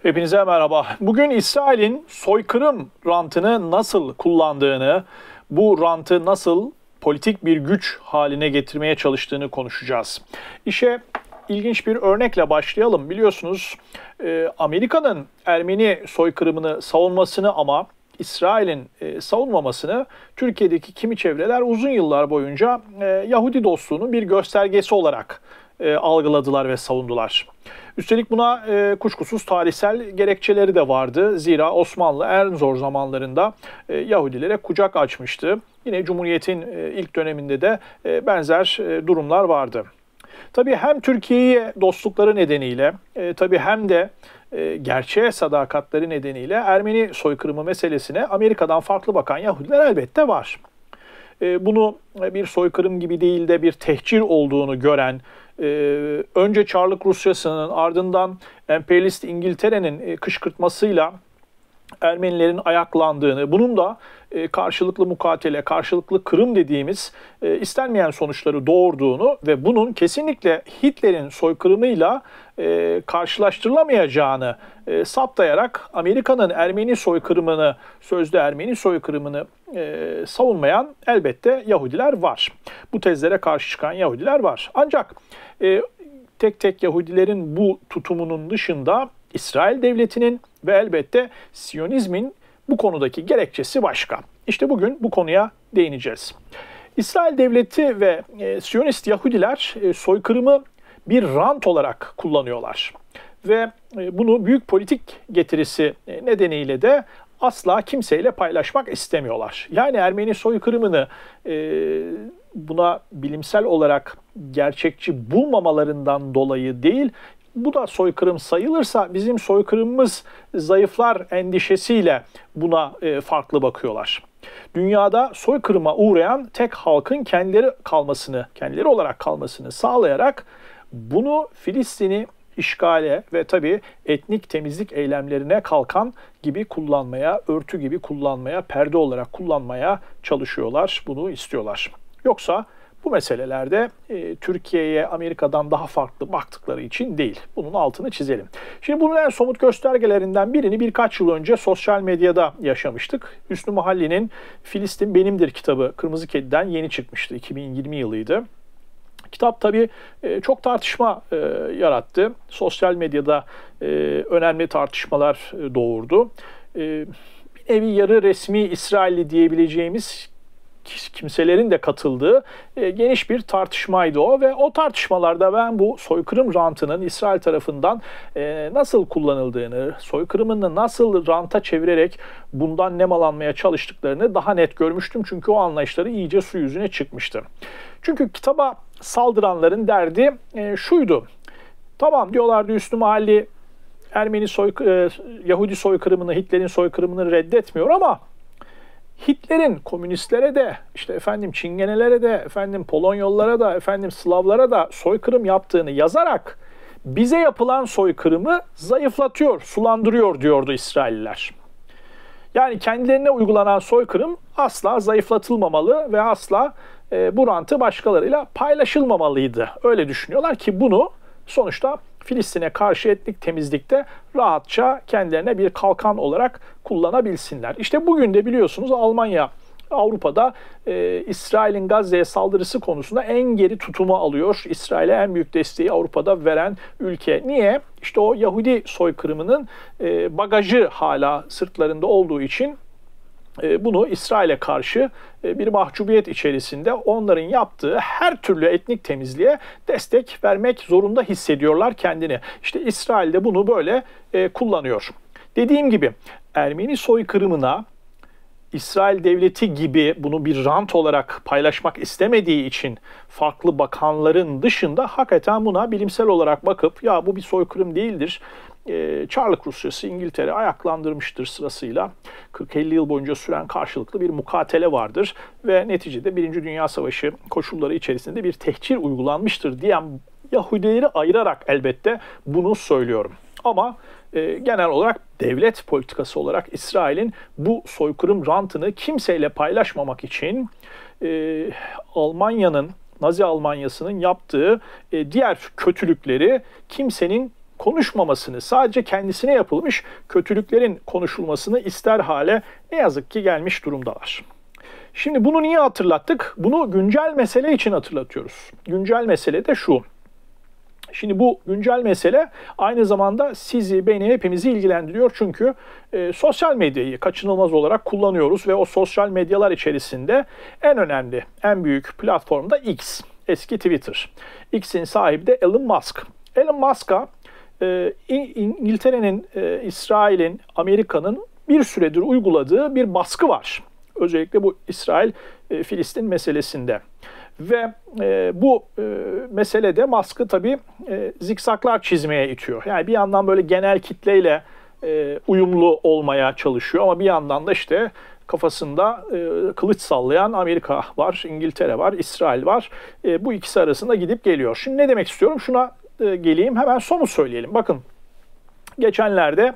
Hepinize merhaba. Bugün İsrail'in soykırım rantını nasıl kullandığını, bu rantı nasıl politik bir güç haline getirmeye çalıştığını konuşacağız. İşe ilginç bir örnekle başlayalım. Biliyorsunuz Amerika'nın Ermeni soykırımını savunmasını ama İsrail'in savunmamasını Türkiye'deki kimi çevreler uzun yıllar boyunca Yahudi dostluğunun bir göstergesi olarak algıladılar ve savundular. Üstelik buna kuşkusuz tarihsel gerekçeleri de vardı. Zira Osmanlı en zor zamanlarında Yahudilere kucak açmıştı. Yine Cumhuriyet'in ilk döneminde de benzer durumlar vardı. Tabii hem Türkiye'ye dostlukları nedeniyle tabii hem de gerçeğe sadakatleri nedeniyle Ermeni soykırımı meselesine Amerika'dan farklı bakan Yahudiler elbette var. Bunu bir soykırım gibi değil de bir tehcir olduğunu gören, önce Çarlık Rusyası'nın ardından emperyalist İngiltere'nin kışkırtmasıyla Ermenilerin ayaklandığını, bunun da karşılıklı mukatele, karşılıklı kırım dediğimiz istenmeyen sonuçları doğurduğunu ve bunun kesinlikle Hitler'in soykırımıyla karşılaştırılamayacağını saptayarak Amerika'nın Ermeni soykırımını, sözde Ermeni soykırımını savunmayan elbette Yahudiler var. Bu tezlere karşı çıkan Yahudiler var. Ancak tek tek Yahudilerin bu tutumunun dışında İsrail Devleti'nin ve elbette Siyonizmin bu konudaki gerekçesi başka. İşte bugün bu konuya değineceğiz. İsrail Devleti ve Siyonist Yahudiler soykırımı bir rant olarak kullanıyorlar. Ve bunu büyük politik getirisi nedeniyle de asla kimseyle paylaşmak istemiyorlar. Yani Ermeni soykırımını buna bilimsel olarak gerçekçi bulmamalarından dolayı değil, bu da soykırım sayılırsa bizim soykırımımız zayıflar endişesiyle buna farklı bakıyorlar. Dünyada soykırıma uğrayan tek halkın kendileri olarak kalmasını sağlayarak bunu Filistin'i işgale ve tabii etnik temizlik eylemlerine kalkan gibi kullanmaya, örtü gibi kullanmaya, perde olarak kullanmaya çalışıyorlar, bunu istiyorlar. Yoksa bu meselelerde Türkiye'ye Amerika'dan daha farklı baktıkları için değil. Bunun altını çizelim. Şimdi bunun en somut göstergelerinden birini birkaç yıl önce sosyal medyada yaşamıştık. Hüsnü Mahalli'nin Filistin Benimdir kitabı Kırmızı Kedi'den yeni çıkmıştı. 2020 yılıydı. Kitap tabii çok tartışma yarattı. Sosyal medyada önemli tartışmalar doğurdu. Bir nevi yarı resmi İsrailli diyebileceğimiz kimselerin de katıldığı geniş bir tartışmaydı o ve o tartışmalarda ben bu soykırım rantının İsrail tarafından nasıl kullanıldığını, soykırımını nasıl ranta çevirerek bundan nemalanmaya çalıştıklarını daha net görmüştüm. Çünkü o anlayışları iyice su yüzüne çıkmıştı. Çünkü kitaba saldıranların derdi şuydu. Tamam diyorlardı Hüsnü Mahalli Yahudi soykırımını, Hitler'in soykırımını reddetmiyor ama Hitler'in komünistlere de, Çingenelere de, Polonyalılara da, Slavlara da soykırım yaptığını yazarak bize yapılan soykırımı zayıflatıyor, sulandırıyor diyordu İsrailliler. Yani kendilerine uygulanan soykırım asla zayıflatılmamalı ve asla bu rantı başkalarıyla paylaşılmamalıydı. Öyle düşünüyorlar ki bunu sonuçta Filistin'e karşı etnik temizlikte rahatça kendilerine bir kalkan olarak kullanabilsinler. İşte bugün de biliyorsunuz Almanya Avrupa'da İsrail'in Gazze'ye saldırısı konusunda en geri tutumu alıyor. İsrail'e en büyük desteği Avrupa'da veren ülke. Niye? İşte o Yahudi soykırımının bagajı hala sırtlarında olduğu için bunu İsrail'e karşı bir mahcubiyet içerisinde onların yaptığı her türlü etnik temizliğe destek vermek zorunda hissediyorlar kendini. İşte İsrail de bunu böyle kullanıyor. Dediğim gibi Ermeni soykırımına İsrail devleti gibi bunu bir rant olarak paylaşmak istemediği için farklı bakanların dışında hakikaten buna bilimsel olarak bakıp ya bu bir soykırım değildir. Çarlık Rusyası İngiltere ayaklandırmıştır sırasıyla. 40-50 yıl boyunca süren karşılıklı bir mukatele vardır ve neticede Birinci Dünya Savaşı koşulları içerisinde bir tehcir uygulanmıştır diyen Yahudileri ayırarak elbette bunu söylüyorum. Ama genel olarak devlet politikası olarak İsrail'in bu soykırım rantını kimseyle paylaşmamak için Nazi Almanyası'nın yaptığı diğer kötülükleri kimsenin konuşmamasını, sadece kendisine yapılmış kötülüklerin konuşulmasını ister hale ne yazık ki gelmiş durumdalar. Şimdi bunu niye hatırlattık? Bunu güncel mesele için hatırlatıyoruz. Güncel mesele de şu. Şimdi bu güncel mesele aynı zamanda sizi, beni, hepimizi ilgilendiriyor. Çünkü sosyal medyayı kaçınılmaz olarak kullanıyoruz ve o sosyal medyalar içerisinde en önemli, en büyük platform da X, eski Twitter. X'in sahibi de Elon Musk. Elon Musk'a İngiltere'nin, İsrail'in, Amerika'nın bir süredir uyguladığı bir baskı var. Özellikle bu İsrail-Filistin meselesinde. Ve bu meselede Musk'ı tabii zikzaklar çizmeye itiyor. Yani bir yandan böyle genel kitleyle uyumlu olmaya çalışıyor ama bir yandan da işte kafasında kılıç sallayan Amerika var, İngiltere var, İsrail var. Bu ikisi arasında gidip geliyor. Şimdi ne demek istiyorum? Şuna geleyim, hemen sonu söyleyelim. Bakın, geçenlerde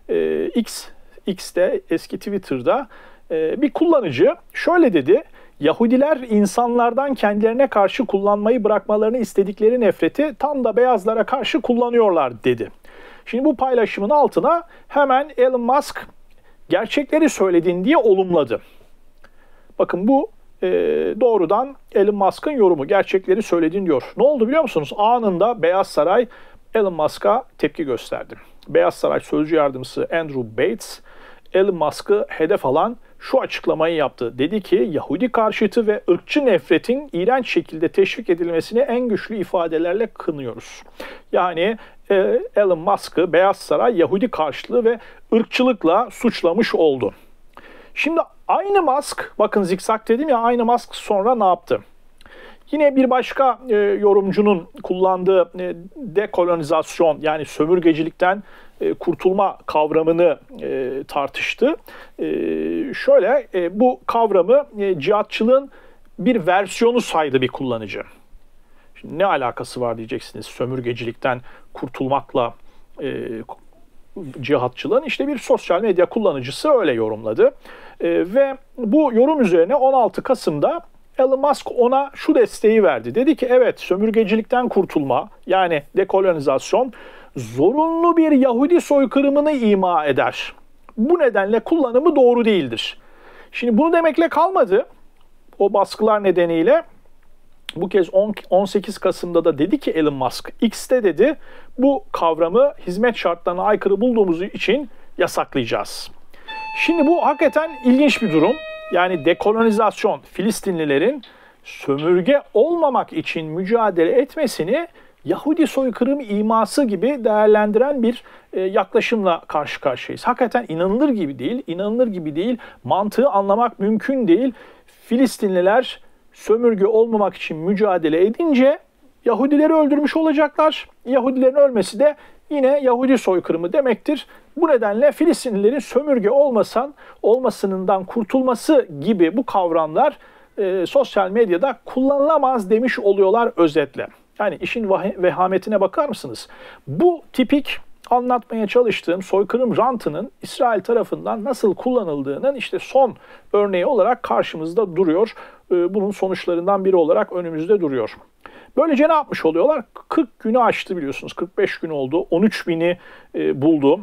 X'te, eski Twitter'da bir kullanıcı şöyle dedi: Yahudiler insanlardan kendilerine karşı kullanmayı bırakmalarını istedikleri nefreti tam da beyazlara karşı kullanıyorlar dedi. Şimdi bu paylaşımın altına hemen Elon Musk gerçekleri söyledin diye olumladı. Bakın bu doğrudan Elon Musk'ın yorumu. Gerçekleri söyledin diyor. Ne oldu biliyor musunuz? Anında Beyaz Saray Elon Musk'a tepki gösterdi. Beyaz Saray Sözcü Yardımcısı Andrew Bates, Elon Musk'ı hedef alan şu açıklamayı yaptı. Dedi ki, Yahudi karşıtı ve ırkçı nefretin iğrenç şekilde teşvik edilmesini en güçlü ifadelerle kınıyoruz. Yani Elon Musk'ı Beyaz Saray Yahudi karşıtlığı ve ırkçılıkla suçlamış oldu. Şimdi aynı Musk, bakın zikzak dedim ya, aynı Musk sonra ne yaptı? Yine bir başka yorumcunun kullandığı dekolonizasyon, yani sömürgecilikten kurtulma kavramını tartıştı. Şöyle, bu kavramı cihatçılığın bir versiyonu saydı bir kullanıcı. Şimdi ne alakası var diyeceksiniz sömürgecilikten kurtulmakla cihatçılığın? İşte bir sosyal medya kullanıcısı öyle yorumladı. Ve bu yorum üzerine 16 Kasım'da Elon Musk ona şu desteği verdi. Dedi ki evet, sömürgecilikten kurtulma, yani dekolonizasyon zorunlu bir Yahudi soykırımını ima eder. Bu nedenle kullanımı doğru değildir. Şimdi bunu demekle kalmadı. O baskılar nedeniyle bu kez 18 Kasım'da da dedi ki Elon Musk, X'te dedi, bu kavramı hizmet şartlarına aykırı bulduğumuz için yasaklayacağız. Şimdi bu hakikaten ilginç bir durum. Yani dekolonizasyon, Filistinlilerin sömürge olmamak için mücadele etmesini Yahudi soykırım iması gibi değerlendiren bir yaklaşımla karşı karşıyayız. Hakikaten inanılır gibi değil, inanılır gibi değil. Mantığı anlamak mümkün değil. Filistinliler sömürge olmamak için mücadele edince Yahudileri öldürmüş olacaklar. Yahudilerin ölmesi de yine Yahudi soykırımı demektir. Bu nedenle Filistinlilerin sömürge olmasından kurtulması gibi bu kavramlar sosyal medyada kullanılamaz demiş oluyorlar özetle. Yani işin vehametine bakar mısınız? Bu tipik anlatmaya çalıştığım soykırım rantının İsrail tarafından nasıl kullanıldığının işte son örneği olarak karşımızda duruyor. Bunun sonuçlarından biri olarak önümüzde duruyor. Böylece ne yapmış oluyorlar? 40 günü aştı biliyorsunuz. 45 gün oldu. 13 bini buldu.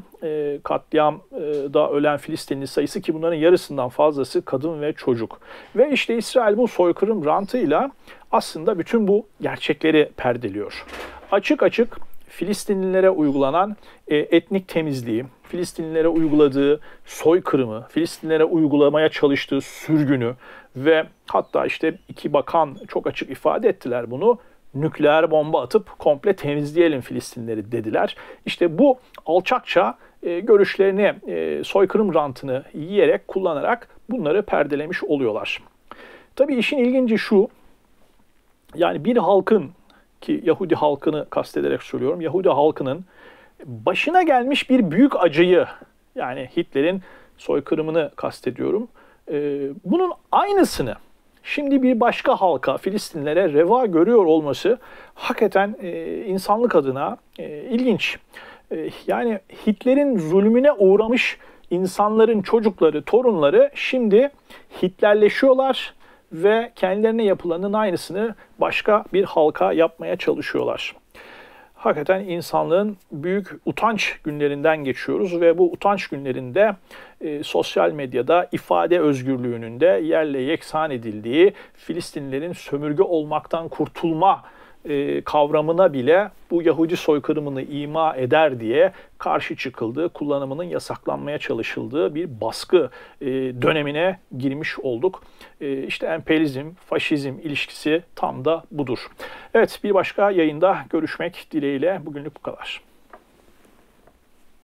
Katliamda ölen Filistinli sayısı, ki bunların yarısından fazlası kadın ve çocuk. Ve işte İsrail bu soykırım rantıyla aslında bütün bu gerçekleri perdeliyor. Açık açık Filistinlilere uygulanan etnik temizliği, Filistinlilere uyguladığı soykırımı, Filistinlilere uygulamaya çalıştığı sürgünü ve hatta işte iki bakan çok açık ifade ettiler bunu, nükleer bomba atıp komple temizleyelim Filistinlileri dediler. İşte bu alçakça görüşlerini, soykırım rantını yiyerek, kullanarak bunları perdelemiş oluyorlar. Tabii işin ilginci şu, yani bir halkın, ki Yahudi halkını kastederek söylüyorum, Yahudi halkının başına gelmiş bir büyük acıyı, yani Hitler'in soykırımını kastediyorum, bunun aynısını şimdi bir başka halka, Filistinlilere reva görüyor olması hakikaten insanlık adına ilginç. Yani Hitler'in zulmüne uğramış insanların çocukları, torunları şimdi Hitlerleşiyorlar ve kendilerine yapılanın aynısını başka bir halka yapmaya çalışıyorlar. Hakikaten insanlığın büyük utanç günlerinden geçiyoruz ve bu utanç günlerinde sosyal medyada ifade özgürlüğünün de yerle yeksan edildiği, Filistinlilerin sömürge olmaktan kurtulma kavramına bile bu Yahudi soykırımını ima eder diye karşı çıkıldığı, kullanımının yasaklanmaya çalışıldığı bir baskı dönemine girmiş olduk. İşte emperyalizm, faşizm ilişkisi tam da budur. Evet, bir başka yayında görüşmek dileğiyle bugünlük bu kadar.